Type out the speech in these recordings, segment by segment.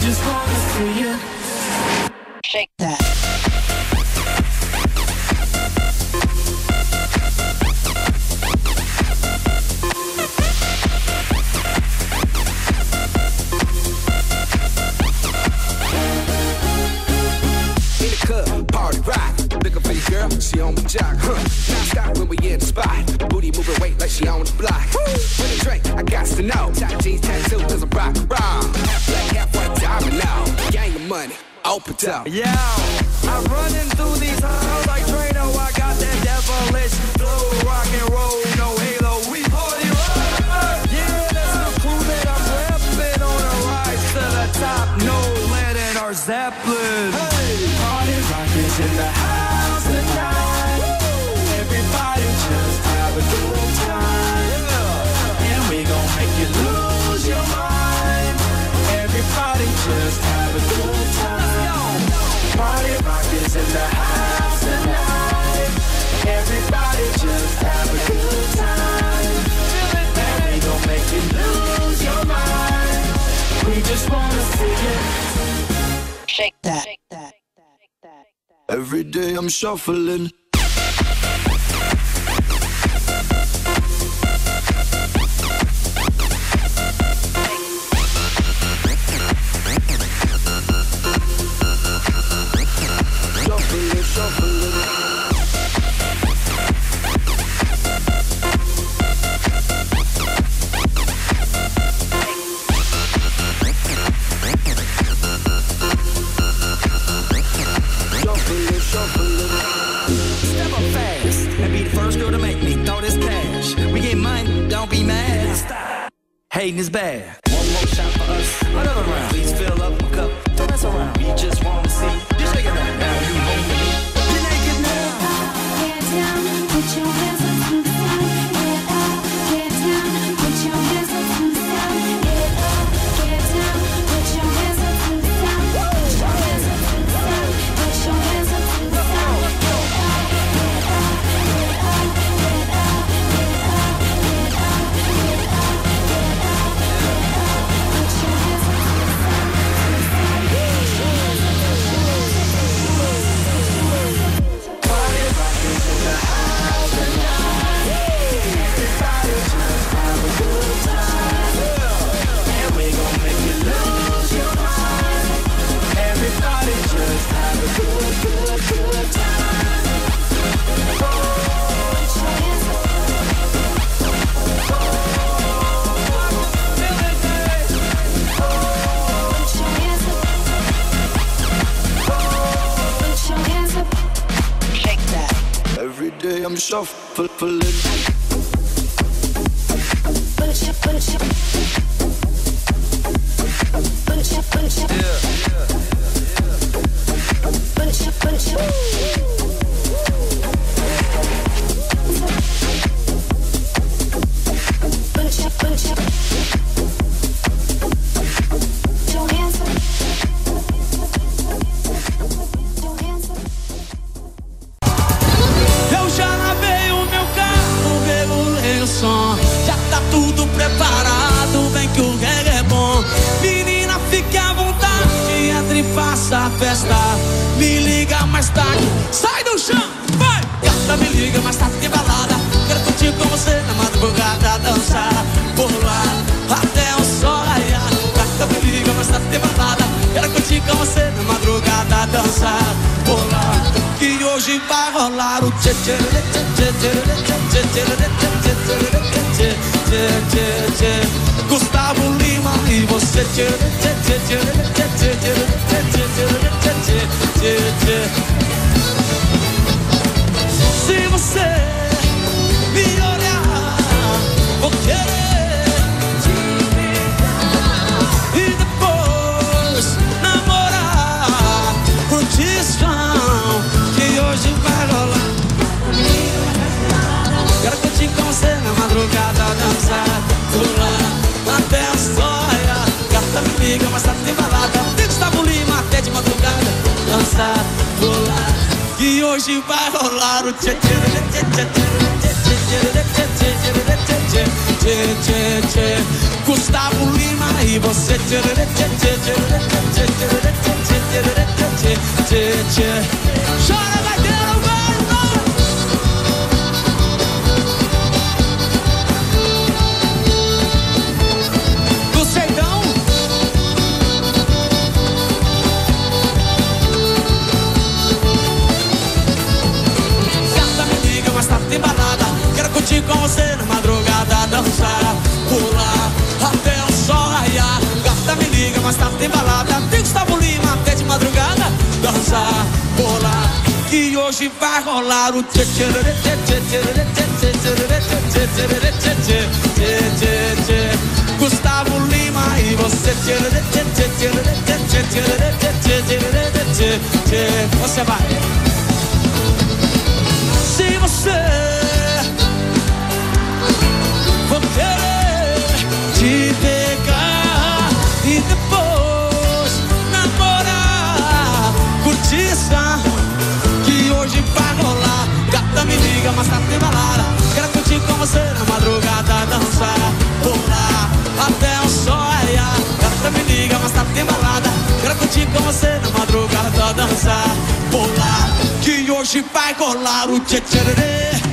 just wanna see you shake that. Party rock, looking for your girl, she on the jock, non-stop when we in the spot, booty moving weight like she on the block. With a drink, I got to know, tight jeans, tattoo, cause I'm rock around. Half black, half white, diamond now, gang of money, open up. Yeah, I'm running through these halls like Trano, I got that devilish flow, rock and roll, no halo, we party rock. Yeah, that's the crew that I'm repping on a rise to the top, no lead in our Zeppelin. Party rock is in the house tonight. Everybody just have a good time. And we gon' make you lose your mind. Everybody just have a good time. Party rock is in the house tonight. Everybody just have a good time. And we gon' make you lose your mind. We just wanna see you shake that. Shake that. Every day I'm shuffling. Step up fast and be the first girl to make me throw this cash. We get money, don't be mad. Stop. Hating is bad. One more shot for us. Another round. Please fill up my cup. Don't mess around. We just wanna see you shake it right now. You home with me. You're naked now. Get down, put your hands up to the sky. Get up, get down, put your hands up to the sky. Get up, get down, put your hands up to the sky. Put your hands up to the sky. Put your hands up to the sky. Get up, get up, get up, get up, get up, get up, get up, get up, get up. Put your hands up to the sky. Party rock is in the house tonight. Everybody just have a good time. And we gon' make you lose your mind. Everybody just have a good, good, good time. Put your hands up. Put your hands up. Put your hands up. Shake that. Every day I'm shuffling. Put your, put your, put your, put your, put your, put your. Put your, put your. Put your hands up. Put your hands up. Eu já lavei o meu carro, regulei o som. Já tá tudo preparado, vem que o reggae é bom. Menina, fique à vontade, entre e faça a festa. Me liga mais tarde, sai do chão, vai! Gata, me liga mais tarde, tem balada. Quero curtir com você na madrugada, dançar, pular até o sol raiar. Gata, me liga mais tarde, tem balada. Quero curtir com você na madrugada, dançar, pular. Que hoje vai rolar o tchê tchê tchê tchê tchê tchê tchê tchê tchê. Gustavo Lima e você tchê tchê tchê tchê tchê tchê tchê tchê tchê. Se você me olhar, vou querer te pegar e depois namorar. Curtição que hoje vai rolar. Quero curtir com você na madrugada, dançar, pular até a soia. Gata, me liga, mas tá tem balada. Tem Gustavo Lima até de madrugada, dançar, pular. Que hoje vai rolar o tchê tchê tchê tchê tchê tchê tchê tchê tchê tchê tchê tchê. tchê, tchê, tchê. Gustavo Lima e você. Tchê, tchê, tchê, tchê, tchê, tchê, tchê, tchê, tchê. Chora, vai ter um do sertão. Gata me liga, mas tá embalada. Quero curtir com você na madrugada, dançar, pular até o sol raiar. Gata me liga, mas tá embalada. Tem Gustavo Lima até de madrugada, dançar, pular, que hoje vai rolar o tchê, tchê, tchê, tchê, tchê, tchê, tchê, tchê, tchê, tchê. Gustavo Lima e você. Tchê, tchê, tchê, tchê, tchê, tchê, tchê, tchê. Você vai. Se você vou querer te pegar e depois namorar, curtiça, que hoje vai rolar. Gata me liga, mas tá embalada. Quero curtir com você na madrugada, dançar, pular até o sol raiar. Gata me liga, mas tá embalada. Quero curtir com você na madrugada, dançar, pular, que hoje vai rolar o tchê, tchê, tchê.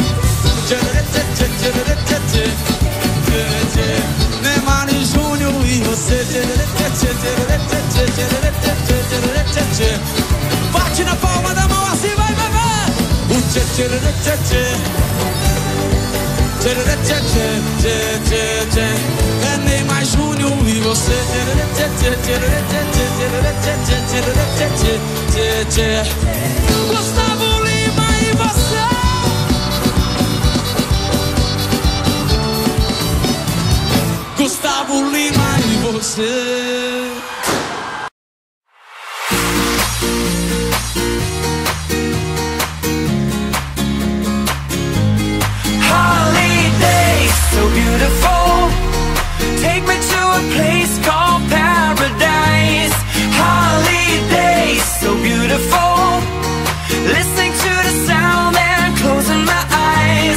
Neymar e Júnior e você. Bate na palma da mão assim, vai, vai, vai. O tchê, tchê, tchê, tchê. É Neymar Júnior e você. Gustavo Lima e você. Gustavo Lima e você. Holiday, so beautiful. Take me to a place called paradise. Holiday, so beautiful. Listening to the sound and closing my eyes.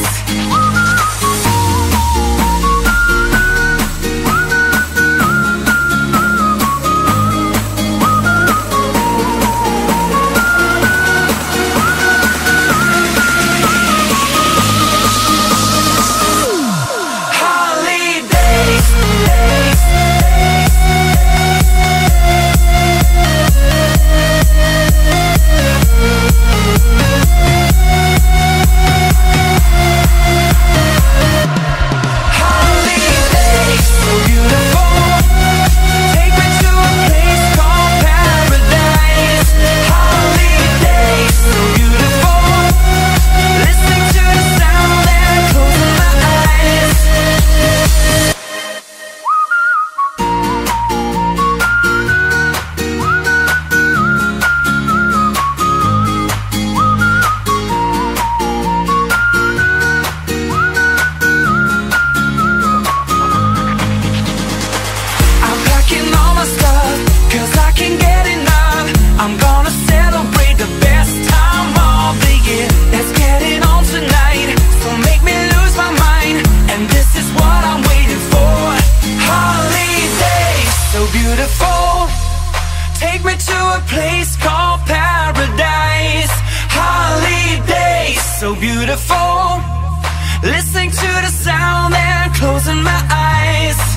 Take me to a place called paradise. Holiday, so beautiful. Listening to the sound and closing my eyes.